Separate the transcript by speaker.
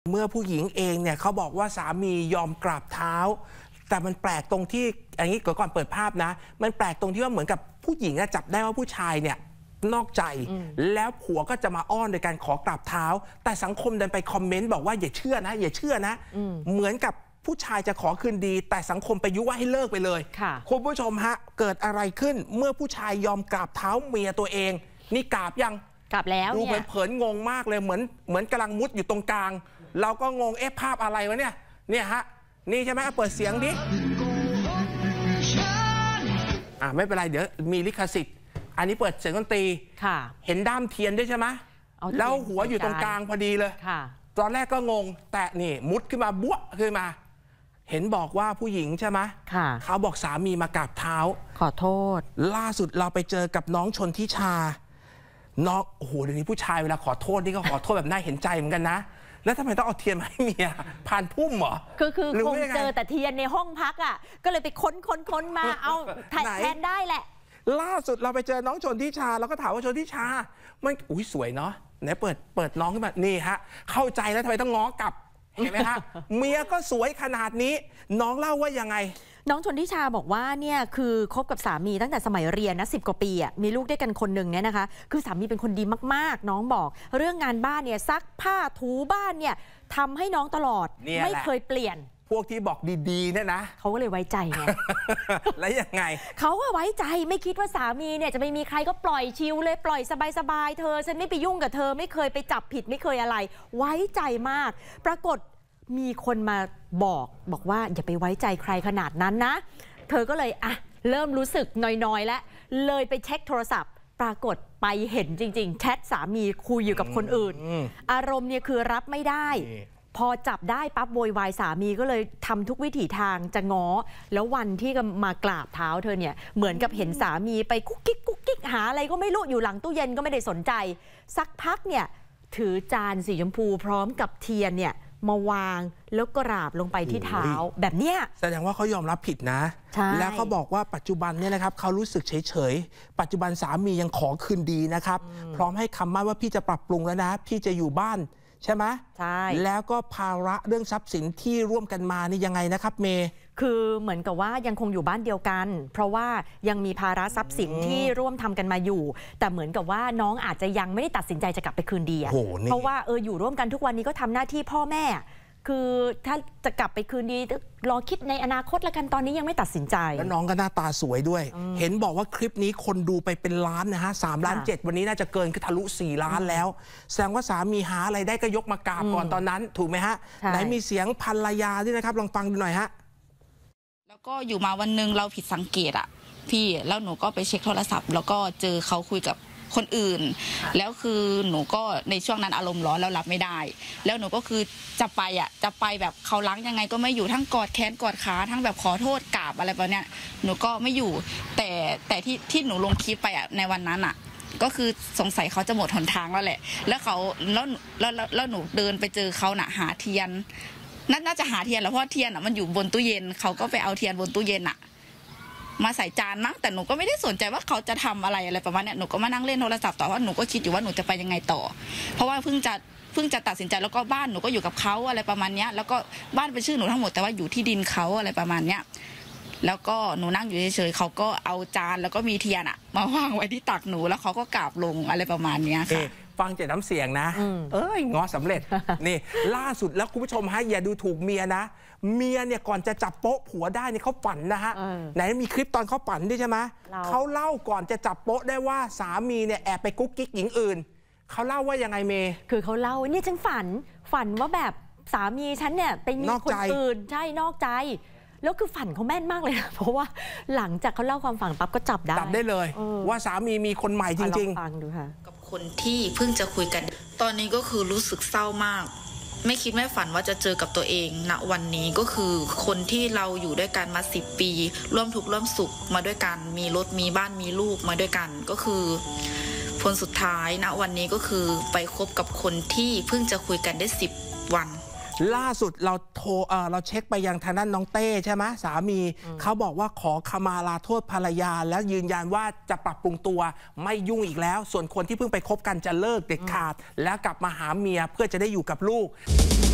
Speaker 1: เมื่อผู้หญิงเองเนี่ยเขาบอกว่าสามียอมกราบเท้าแต่มันแปลกตรงที่อย่างนี้ก่อนเปิดภาพนะมันแปลกตรงที่ว่าเหมือนกับผู้หญิงจับได้ว่าผู้ชายเนี่ยนอกใจแล้วผัวก็จะมาอ้อนโดยการขอกราบเท้าแต่สังคมเดินไปคอมเมนต์บอกว่าอย่าเชื่อนะอย่าเชื่อนะเหมือนกับผู้ชายจะขอคืนดีแต่สังคมไปยุว่าให้เลิกไปเลยคุณผู้ชมฮะเกิดอะไรขึ้นเมื่อผู้ชายยอมกราบเท้าเมียตัวเองนี่กราบยัง
Speaker 2: กราบแล้ว
Speaker 1: ดูเผินงงมากเลยเหมือนกำลังมุดอยู่ตรงกลางเราก็งงภาพอะไรวะเนี่ยฮะนี่ใช่ไหมเปิดเสียงดิไม่เป็นไรเดี๋ยวมีลิขสิทธิ์อันนี้เปิดเสียงดนตรีเห็นด้ามเทียนด้วยใช่ไหมแล้วหัวอยู่ตรงกลางพอดีเลยตอนแรกก็งงแต่นี่มุดขึ้นมาบ๊วขึ้นมาเห็นบอกว่าผู้หญิงใช่ไหมเขาบอกสามีมากราบเท้า
Speaker 2: ขอโทษ
Speaker 1: ล่าสุดเราไปเจอกับน้องชนทิชาน้องโอ้โหเดี๋ยวนี้ผู้ชายเวลาขอโทษนี่ก็ขอโทษแบบน่าเห็นใจเหมือนกันนะแล้วทำไมต้องเอาเทียนมาให้เมียผ่านพุ่มเหรอ
Speaker 2: คือคงเจอแต่เทียนในห้องพักก็เลยไปค้นมาเอาแทนได้แหละ
Speaker 1: ล่าสุดเราไปเจอน้องชนทิชาแล้วก็ถามว่าชนทิชามันสวยเนาะไหนเปิดน้องขึ้นมานี่ฮะเข้าใจแล้วทำไมต้องง้อกลับเห็นไหมฮะเมียก็สวยขนาดนี้น้องเล่าว่ายังไง
Speaker 2: น้องชนทิชาบอกว่าเนี่ยคือคบกับสามีตั้งแต่สมัยเรียนนะ10 กว่าปีมีลูกด้วยกันคนหนึ่งเนี่ยนะคะคือสามีเป็นคนดีมากๆน้องบอกเรื่องงานบ้านเนี่ยซักผ้าถูบ้านเนี่ยทำให้น้องตลอดไม่เคยเปลี่ยน
Speaker 1: พวกที่บอกดีๆเนี่ยนะ
Speaker 2: เขาก็เลยไว้ใจไง
Speaker 1: แล้วยังไง
Speaker 2: เขาก็ไว้ใจไม่คิดว่าสามีเนี่ยจะไม่มีใครก็ปล่อยชิลเลยปล่อยสบายๆเธอฉันไม่ไปยุ่งกับเธอไม่เคยไปจับผิดไม่เคยอะไรไว้ใจมากปรากฏมีคนมาบอกว่าอย่าไปไว้ใจใครขนาดนั้นนะเธอก็เลยเริ่มรู้สึกน้อยๆแล้วเลยไปเช็คโทรศัพท์ปรากฏไปเห็นจริงๆแชทสามีคุยอยู่กับคนอื่นอารมณ์เนี่ยคือรับไม่ได้พอจับได้ปั๊บโวยวายสามีก็เลยทำทุกวิถีทางจะง้อแล้ววันที่มากราบเท้าเธอเนี่ยเหมือนกับเห็นสามีไปกุ๊กกิ๊กหาอะไรก็ไม่รู้อยู่หลังตู้เย็นก็ไม่ได้สนใจสักพักเนี่ยถือจานสีชมพูพร้อมกับเทียนเนี่ยมาวางแล้วกราบลงไปที่เท้าแบบเนี้ย
Speaker 1: แสดงว่าเขายอมรับผิดนะแล้วเขาบอกว่าปัจจุบันเนี่ยนะครับเขารู้สึกเฉยปัจจุบันสามียังขอคืนดีนะครับพร้อมให้คำมั่นว่าพี่จะปรับปรุงแล้วนะพี่จะอยู่บ้านใช่ไหม
Speaker 2: ใช่
Speaker 1: แล้วก็ภาระเรื่องทรัพย์สินที่ร่วมกันมานี่ยังไงนะครับเมย์
Speaker 2: คือเหมือนกับว่ายังคงอยู่บ้านเดียวกันเพราะว่ายังมีภาระทรัพย์สินที่ร่วมทำกันมาอยู่แต่เหมือนกับว่าน้องอาจจะยังไม่ได้ตัดสินใจจะกลับไปคืนดีเพราะว่าอยู่ร่วมกันทุกวันนี้ก็ทำหน้าที่พ่อแม่คือถ้าจะกลับไปคืนดีรอคิดในอนาคตละกันตอนนี้ยังไม่ตัดสินใจ
Speaker 1: แล้วน้องก็หน้าตาสวยด้วยเห็นบอกว่าคลิปนี้คนดูไปเป็นล้านนะฮะ3.7 ล้านวันนี้น่าจะเกินทะลุ4 ล้านแล้วแสดงว่าสามีหาอะไรได้ก็ยกมากราบก่อนตอนนั้นถูกไหมฮะไหนมีเสียงภรรยาด้วยนะครับลองฟังดูหน่อยฮะ
Speaker 3: แล้วก็อยู่มาวันหนึ่งเราผิดสังเกตพี่แล้วหนูก็ไปเช็คโทรศัพท์แล้วก็เจอเขาคุยกับคนอื่นแล้วคือหนูก็ในช่วงนั้นอารมณ์ร้อนแล้วรับไม่ได้แล้วหนูก็คือจะไปแบบเขาล้างยังไงก็ไม่อยู่ทั้งกอดแขนกอดขาทั้งแบบขอโทษกราบอะไรแบบเนี้ยหนูก็ไม่อยู่แต่ที่หนูลงคลิปไปในวันนั้นก็คือสงสัยเขาจะหมดหนทางแล้วแหละแล้วหนูเดินไปเจอเขาหาเทียนน่าจะหาเทียนแล้วเพราะเทียนมันอยู่บนตู้เย็นเขาก็ไปเอาเทียนบนตู้เย็นมาใส่จานมั้งแต่หนูก็ไม่ได้สนใจว่าเขาจะทำอะไรประมาณนี้หนูก็มานั่งเล่นโทรศัพท์ต่อว่าหนูก็คิดอยู่ว่าหนูจะไปยังไงต่อเพราะว่าเพิ่งจะตัดสินใจแล้วก็บ้านหนูก็อยู่กับเขาอะไรประมาณนี้แล้วก็บ้านเป็นชื่อหนูทั้งหมดแต่ว่าอยู่ที่ดินเขาอะไรประมาณนี้แล้วก็หนูนั่งอยู่เฉยๆเขาก็เอาจานแล้วก็มีเทียนมาวางไว้ที่ตักหนูแล้วเขาก็กราบลงอะไรประมาณนี้ค่ะ
Speaker 1: ฟังจากน้ำเสียงนะง้อสำเร็จนี่ล่าสุดแล้วคุณผู้ชมฮะอย่าดูถูกเมียนะเมียเนี่ยก่อนจะจับโป๊ะผัวได้เนี่ยเขาฝันนะฮะไหนมีคลิปตอนเขาฝันด้วยใช่ไหมเขาเล่าก่อนจะจับโป๊ะได้ว่าสามีเนี่ยแอบไปกุ๊กกิ๊กหญิงอื่นเขาเล่าว่ายังไงเมย์
Speaker 2: คือเขาเล่าเนี่ยฉันฝันว่าแบบสามีฉันเนี่ยไปมีคนอื่นใช่นอกใจแล้วคือฝันเขาแม่นมากเลยนะเพราะว่าหลังจากเขาเล่าความฝันปั๊บก็จับได้
Speaker 1: เลยว่าสามีมีคนใหม่จริง
Speaker 2: ๆฟังดูค่ะ
Speaker 3: กับคนที่เพิ่งจะคุยกันตอนนี้ก็คือรู้สึกเศร้ามากไม่คิดไม่ฝันว่าจะเจอกับตัวเองณวันนี้ก็คือคนที่เราอยู่ด้วยกันมา10 ปีร่วมทุกข์ร่วมสุขมาด้วยกันมีรถมีบ้านมีลูกมาด้วยกันก็คือผลสุดท้ายณวันนี้ก็คือไปคบกับคนที่เพิ่งจะคุยกันได้10 วัน
Speaker 1: ล่าสุดเราเช็คไปยังทางด้านน้องเต้ใช่ไหมสามีเขาบอกว่าขอขมาลาโทษภรรยาแล้วยืนยันว่าจะปรับปรุงตัวไม่ยุ่งอีกแล้วส่วนคนที่เพิ่งไปคบกันจะเลิกเด็ดขาดแล้วกลับมาหาเมียเพื่อจะได้อยู่กับลูก